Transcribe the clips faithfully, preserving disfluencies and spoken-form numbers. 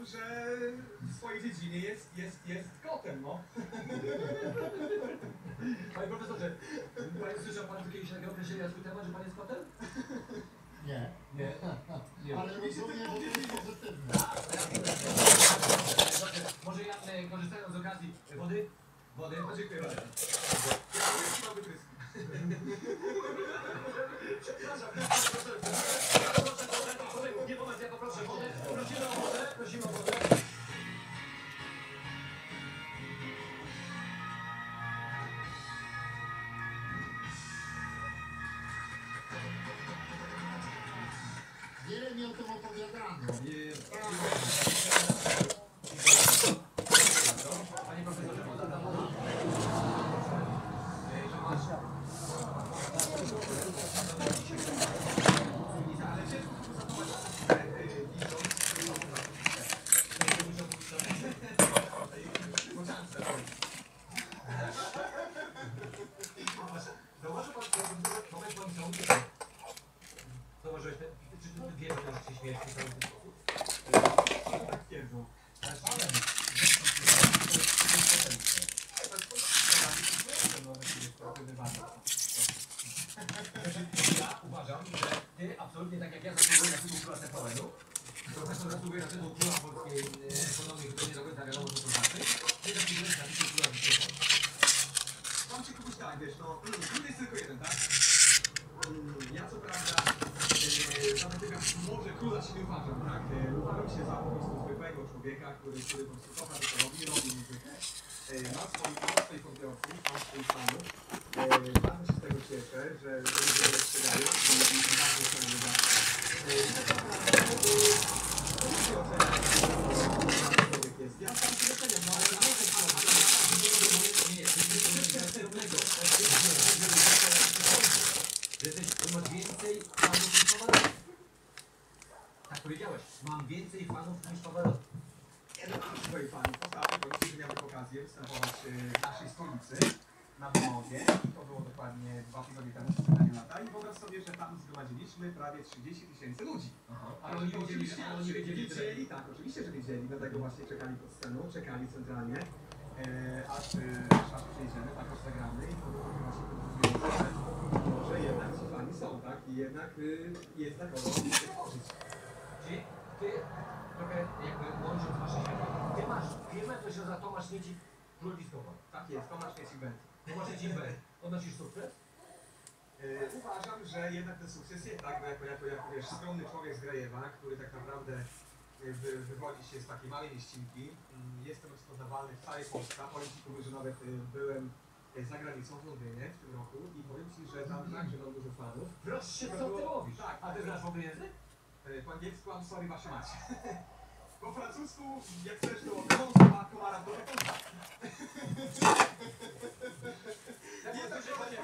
że w swojej dziedzinie jest, jest, jest kotem, no. Panie profesorze, panie słyszał pan tu kiedyś takiego określenia swój temat, że pan jest kotem? Nie. Nie. Nie. Ale rozumiem, że to jest pozytywne. Może ja, e, korzystając z okazji, e, wody? Wody? No, dziękuję bardzo. Mały trysk. Przepraszam, nie moment, ja poproszę wodę. Prosimy o wodę, prosimy o wodę. Wiele mi o tym opowiadano. Panie profesorze, woda dla woda. Ej, że masz. Ale ciężko tu zachować Zauważył pan, moment bądź zauważyłeś ten, czy ty wiesz, że się śmiejesz w ten sposób? tak twierdzą. Ja uważam, że ty absolutnie tak jak ja zasługuję na tytuł króla Sepoenu, profesor zasługuje na tytuł króla polskiej ekonomii, który nie do końca wiadomo, co to znaczy, ty zasługujesz na tytuł króla Sepoenu. Mam ci kogoś tak, wiesz, no, król jest tylko jeden, tak? Ja co prawda, e, nawet jak może króla się nie uważam, tak? E, uważam się za po prostu zwykłego człowieka, który, który po prostu kocha to, co robi, robi muzykę. E, ma swoich, ma swoich odbiorców, ma swoich fanów. E, bardzo się z tego cieszę, że że ludzie dostrzegają i i- i bardzo się uda. E, i tak naprawdę, e, to nie się ocenia, jaki człowiek jest. Ja sam się oceniam, no ale nie wiem, że jesteś, że masz więcej fanów niż Pavarotti. Tak powiedziałeś, mam więcej fanów niż Pavarotti. Nie, no mam swoich fanów. Ostatnio końcu miałem okazję występować e, w naszej stolicy na wymowie. I to było dokładnie dwa tygodnie temu, cztery lata. I wyobraź sobie, że tam zgromadziliśmy prawie trzydzieści tysięcy ludzi. Ale oni wiedzieli, Oczywiście, ale oni wiedzieli, wiedzieli, tak, oczywiście, że wiedzieli, dlatego właśnie czekali pod sceną, czekali centralnie, e, aż, e, aż, aż przyjdziemy, tak, aż zagramy i to było właśnie pokazujące, że, że jednak ci fani są, tak, i jednak y, jest na kogo się tworzyć. Czyli ty trochę jakby łącząc wasze światy, ty masz firmę, która się nazywa Tomasz Niecik Król Discover. Tak jest, Tomasz Niecik Band. Tomasz Niecik Band. Odnosisz sukces? E, uważam, że jednak ten sukces jest, tak, bo jako, jako, jako wiesz, skromny człowiek z Grajewa, który tak naprawdę e, wy, wywodzi się z takiej małej mieścinki, mm, jestem rozpoznawalny w całej Polsce, powiem ci, że nawet e, byłem e, za granicą w Londynie w tym roku i powiem ci, że tam także mam dużo fanów. Proszę, co ty robisz? Tak, A ty znasz w ogóle język? E, po angielsku I'm sorry, wasze macie. Po francusku, jak chcesz, to komara, komara, to Jak nie tak słyszę, panie,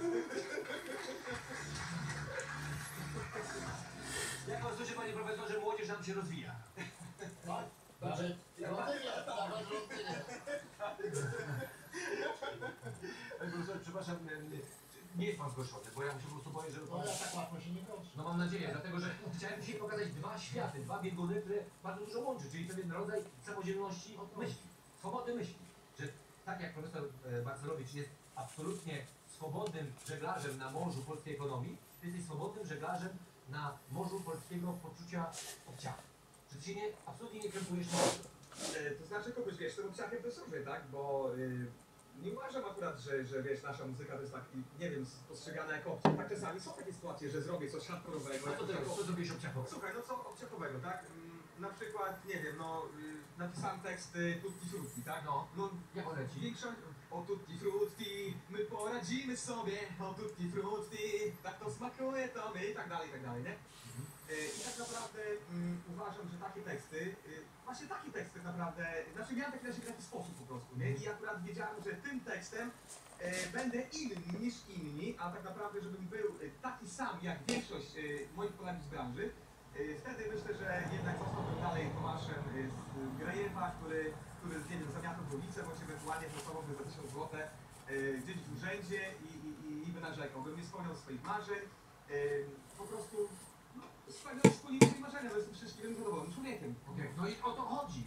jak pan słyszy, panie profesorze, młodzież nam się rozwija. Tak? Znaczy, Londynie, dawać Londynie. Panie profesorze, przepraszam, nie jest pan zgłoszony, bo ja muszę po prostu powiedzieć, że... No ja tak łatwo się nie kończę. No mam nadzieję, dlatego że chciałem dzisiaj pokazać dwa światy, dwa bieguny, które bardzo dużo łączy, czyli pewien rodzaj samodzielności myśli, swobody myśli. Że tak jak profesor e, Balcerowicz jest absolutnie swobodnym żeglarzem na morzu polskiej ekonomii, ty jesteś swobodnym żeglarzem na morzu polskiego poczucia obciachu. Że ty się nie, absolutnie nie krępujesz na morzu. E, to znaczy kogoś, wiesz, tym obciachem to sobie, tak, bo y, nie uważam akurat, że, że wiesz, nasza muzyka to jest taki, nie wiem, postrzegana jako obciach. Tak czasami są takie sytuacje, że zrobię coś hardkorowego. No to ty, co zrobiłeś obciachowo? Słuchaj, no co obciachowego, tak? Mm, na przykład, nie wiem, no, y, napisałem tekst y, Tutti Frutti, tak? No, No, jak on leci? większość, o Tutti Frutti, my poradzimy sobie, o Tutti Frutti, tak to smakuje, to my, i tak dalej, i tak dalej, nie? Y, I tak naprawdę mm, uważam, że takie teksty, y, właśnie takie teksty tak naprawdę, znaczy miałem taki na siebie taki sposób po prostu, nie? I akurat wiedziałem, że tym tekstem e, będę inny niż inni, a tak naprawdę, żebym był e, taki sam jak większość e, moich kolegów z branży, e, wtedy myślę, że jednak zostałbym dalej Tomaszem e, z Grajewa, który, który nie wiem, zamiatał w ulicę, bądź ewentualnie pracowałby za tysiąc złotych e, gdzieś w urzędzie i, i, i, i by narzekał, bym nie spełniał swoich marzeń, e, po prostu no, spełniał swoje marzenia, bo jestem szczęśliwym, zadowolonym człowiekiem. Okay. No i o to chodzi.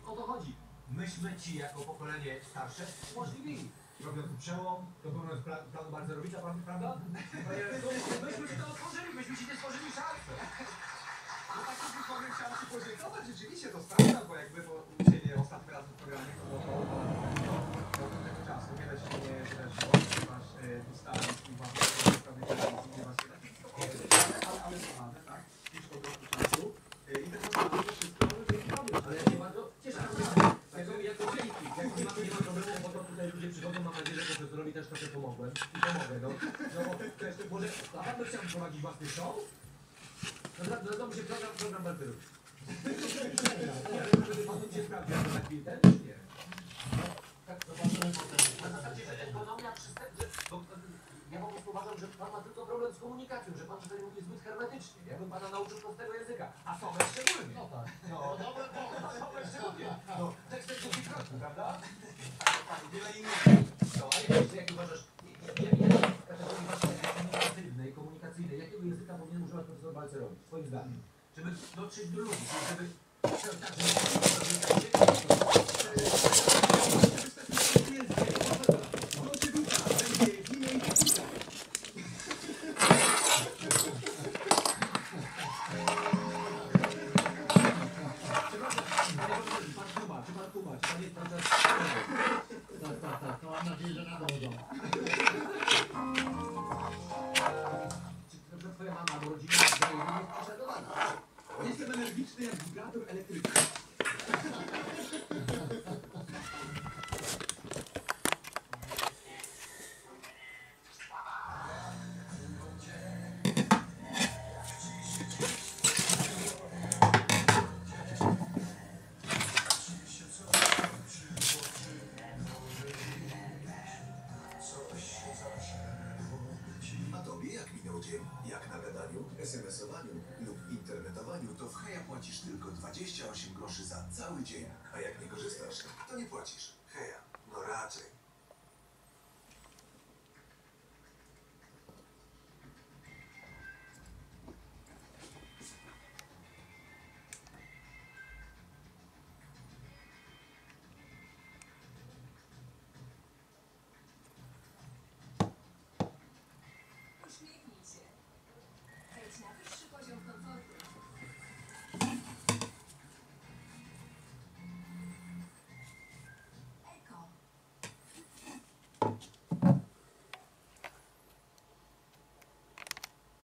myśmy ci jako pokolenie starsze umożliwili. Robiąc przełom, dokonując pla planu Balcerowicza, prawda? Myśmy ci to otworzyli, myśmy ci nie stworzyli szansy. No tak to powiem, chciałem ci podziękować, rzeczywiście to sprawdza, bo jakby po u Ciebie ostatni raz w programie to było to, to, to do tego czasu wiele się nie wydarzyło, ponieważ e, ustaleń i właśnie sprawy telewizji, nie właśnie takich ale, ale kochane, tak? Już po prostu czasu. E, I tak naprawdę to wszystko dzięki Tobie. Ale ja się bardzo cieszę, jako, jako dzięki. Jak nie mamy, nie ma problemu, bo to tutaj ludzie przychodzą, mam nadzieję, że profesorowi też trochę pomogłem. I pomogę, no. No bo to jest, może naprawdę chciałem prowadzić własny show? Nazywa mi się program, program Balcerowicz. Nie wiem, żeby pan się sprawdził, jak to taki ten, czy nie? Tak, zobaczymy potem. Na zasadzie, że ekonomia przystępna, bo ja po prostu uważam, że pan ma tylko problem z komunikacją, że pan tutaj mówi zbyt hermetycznie. Ja bym pana nauczył prostego języka, a Somek szczególnie. No tak. No, dobre, no, Somek szczególnie. No, tekst jest dwukrotny, prawda? Tak, wiele innych. No, a jak, jak uważasz, jakiej kategorii właśnie komunikacyjnej, komunikacyjnej, jakiego języka powinien używać profesor Balcerowicz, swoim zdaniem? Żeby dotrzeć do ludzi, czyli żeby... Tak, Tak, tak, tak. To mam nadzieję, że nadążą. Czy twoja mama albo rodzina daje mnie prześladowana? Jestem energiczny jak wibrator elektryczny. A tobie jak minął dzień? Jak na gadaniu, es em esowaniu lub internetowaniu, to w Heja płacisz tylko dwadzieścia osiem groszy za cały dzień. A jak nie korzystasz, to nie płacisz. Heja, no raczej.